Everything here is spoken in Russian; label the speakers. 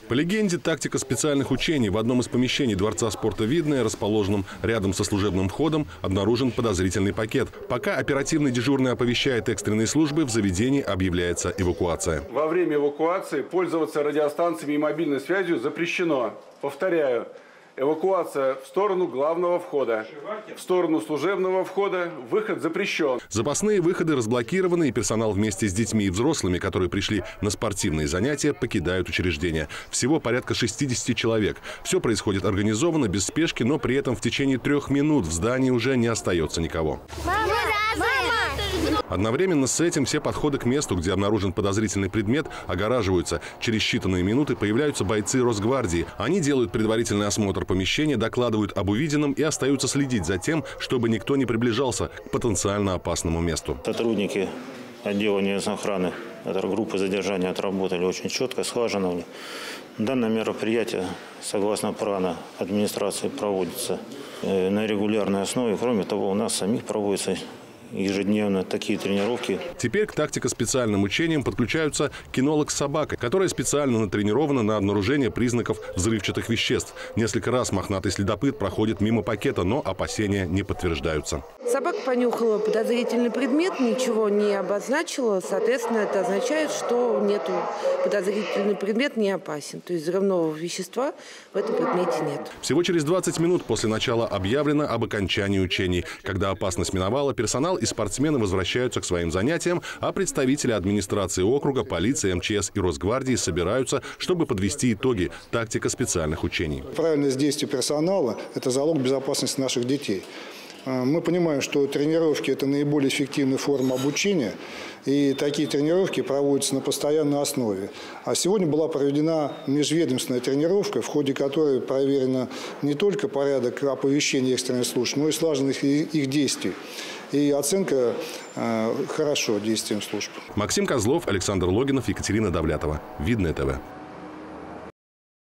Speaker 1: По легенде, тактика специальных учений в одном из помещений Дворца спорта «Видное», расположенном рядом со служебным входом, обнаружен подозрительный пакет. Пока оперативный дежурный оповещает экстренные службы, в заведении объявляется эвакуация.
Speaker 2: Во время эвакуации пользоваться радиостанциями и мобильной связью запрещено. Повторяю. Эвакуация в сторону главного входа. В сторону служебного входа выход запрещен.
Speaker 1: Запасные выходы разблокированы, и персонал вместе с детьми и взрослыми, которые пришли на спортивные занятия, покидают учреждение. Всего порядка 60 человек. Все происходит организованно, без спешки, но при этом в течение 3 минут в здании уже не остается никого. Одновременно с этим все подходы к месту, где обнаружен подозрительный предмет, огораживаются. Через считанные минуты появляются бойцы Росгвардии. Они делают предварительный осмотр помещения, докладывают об увиденном и остаются следить за тем, чтобы никто не приближался к потенциально опасному месту.
Speaker 3: Сотрудники отдела невестной охраны этой группы задержания отработали очень четко, слаженно. Данное мероприятие, согласно плану администрации, проводится на регулярной основе. Кроме того, у нас самих проводится ежедневно такие тренировки.
Speaker 1: Теперь к тактико-специальным учениям подключаются кинолог с собакой, которая специально натренирована на обнаружение признаков взрывчатых веществ. Несколько раз мохнатый следопыт проходит мимо пакета, но опасения не подтверждаются.
Speaker 4: Собака понюхала подозрительный предмет, ничего не обозначила. Соответственно, это означает, что подозрительный предмет не опасен. То есть взрывного вещества в этом предмете нет.
Speaker 1: Всего через 20 минут после начала объявлено об окончании учений. Когда опасность миновала, персонал и спортсмены возвращаются к своим занятиям, а представители администрации округа, полиции, МЧС и Росгвардии собираются, чтобы подвести итоги тактико-специальных учений.
Speaker 5: Правильность действий персонала – это залог безопасности наших детей. Мы понимаем, что тренировки – это наиболее эффективная форма обучения, и такие тренировки проводятся на постоянной основе. А сегодня была проведена межведомственная тренировка, в ходе которой проверено не только порядок оповещения экстренных служб, но и слаженность их действий. И оценка хорошо действиям служб.
Speaker 1: Максим Козлов, Александр Логинов, Екатерина Давлятова. Видное ТВ.